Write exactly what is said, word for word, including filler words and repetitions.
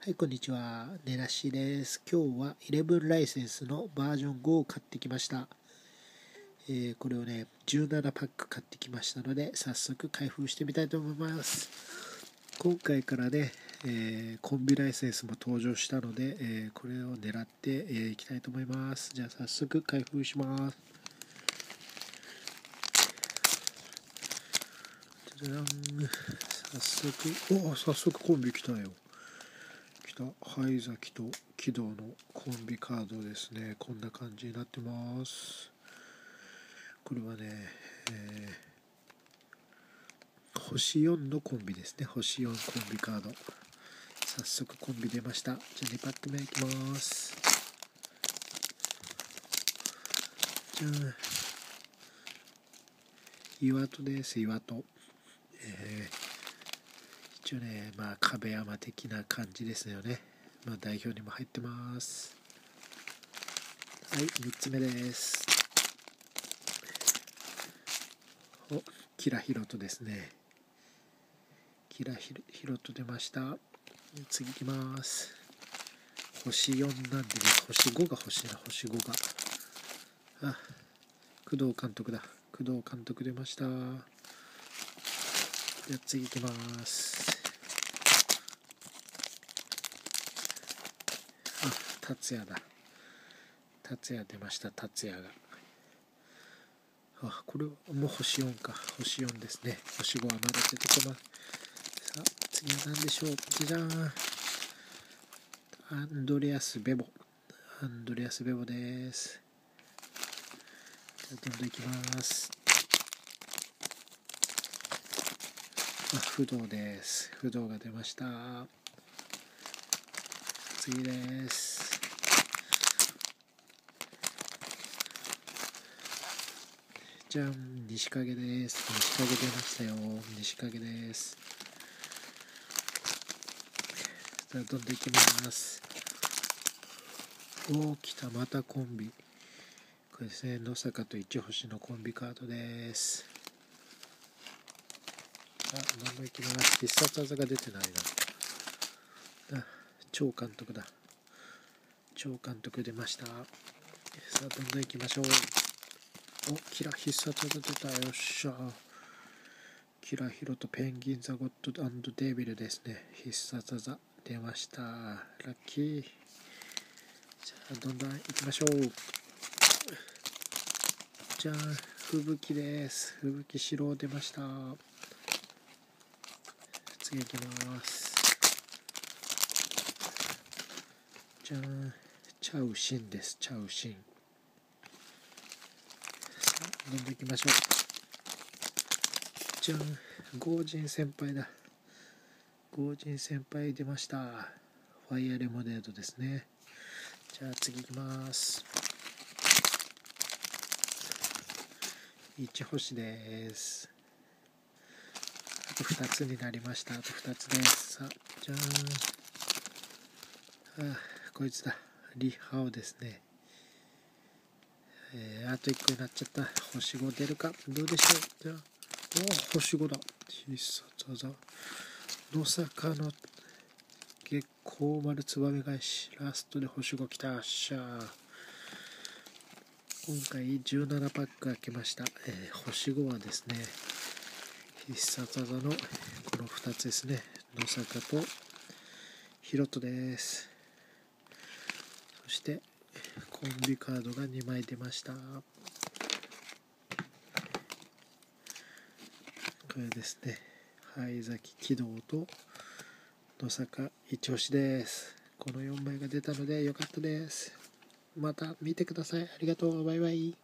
はい、こんにちは。ねらしです。今日はじゅういちライセンスのバージョンごを買ってきました。えー、これをね、じゅうななパック買ってきましたので、早速開封してみたいと思います。今回からね、えー、コンビライセンスも登場したので、えー、これを狙ってい、えー、きたいと思います。じゃあ早速開封します。じゃじゃん。早速、お早速コンビ来たよ。灰崎と軌道のコンビカードですね。こんな感じになってます。これはね、えー、星よんのコンビですね。星よんコンビカード。早速コンビ出ました。じゃあにパック目いきます。じゃあ岩戸です。岩戸、えー、一応ね、まあ壁山的な感じですよね。まあ代表にも入ってます。はい、みっつめです。お、キラヒロトですね。キラヒロト出ました。次いきます。星よんなんでね、星ごが欲しいな。星ごが、あ、工藤監督だ。工藤監督出ました。じゃあ次いきます。あ、達也だ。達也出ました。達也が、あ、これもう星よんか。星よんですね。星ごはまだ出てこます。さあ次は何でしょう。じゃじゃーん。アンドレアス・ベボ。アンドレアス・ベボです。じゃあどんどんいきます。あ、不動です。不動が出ました。次です。じゃん、西影です。西影出ましたよ。西影です。さあどんどんいきます。おお、来た。またコンビ。これですね、野坂と一星のコンビカードです。あ、どんどんいきます。必殺技が出てないな。あ、超監督だ。超監督出ました。さあどんどんいきましょう。お、キラ必殺技出た。よっしゃ。キラヒロとペンギンザゴッド&デビルですね。必殺技出ました。ラッキー。じゃあどんどんいきましょう。じゃあ吹雪です。吹雪白出ました。次いきます。じゃあチャウシンです。チャウシン。さあどんどんいきましょう。じゃあゴージン先輩だ。ゴージン先輩出ました。ファイアレモネードですね。じゃあ次いきます。一星です。あとふたつになりました。あとふたつです。さあじゃーん。あ、こいつだ。リハオですね。えー、あといっこになっちゃった。星ご出るか。どうでしょう。じゃあお、星ごだ。必殺技。野坂の月光丸つばめ返し。ラストで星ごきた。しゃー。今回じゅうななパック開けました。えー、星ごはですね、必殺技のこのふたつですね。野坂とヒロトです。そしてコンビカードがにまい出ました。これですね、灰崎軌道と野坂一星です。このよんまいが出たので良かったです。また見てください。ありがとう。バイバイ。